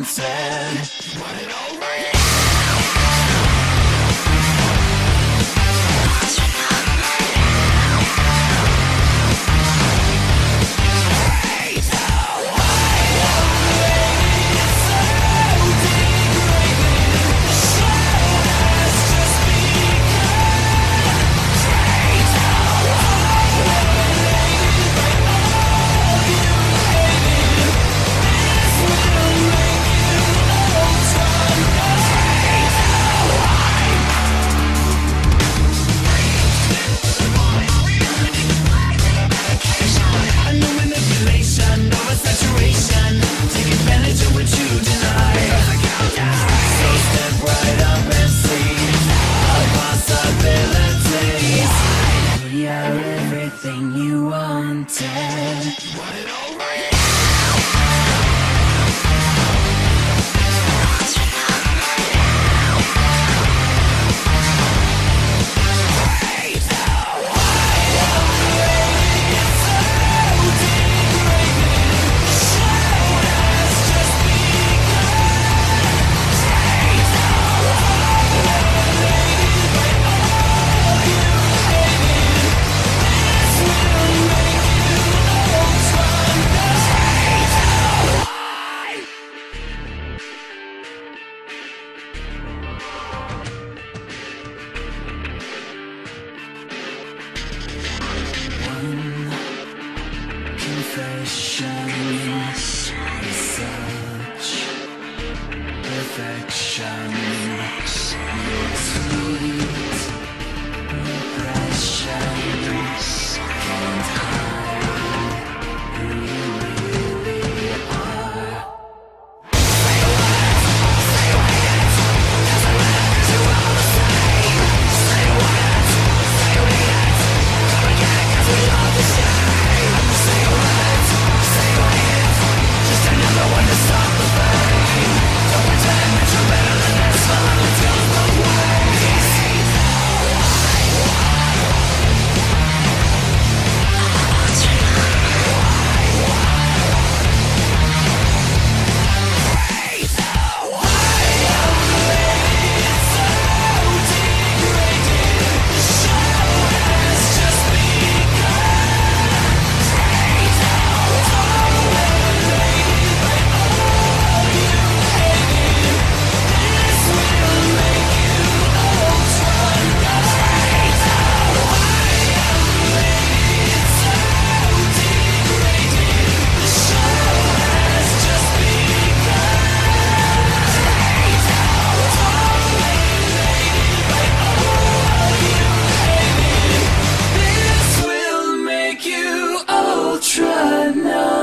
wanted. Want it all right. Everything you wanted. Want it all right. Confession is such perfection. Your sweet impressions can't hide who you really are. Say what? Say what? Cause I left you all the same. Say what? Say what? Come again cause we love the same. Say what? Say what? Just another one to stop the pain. Don't pretend that you're better than this one. It goes both ways. Ultra now.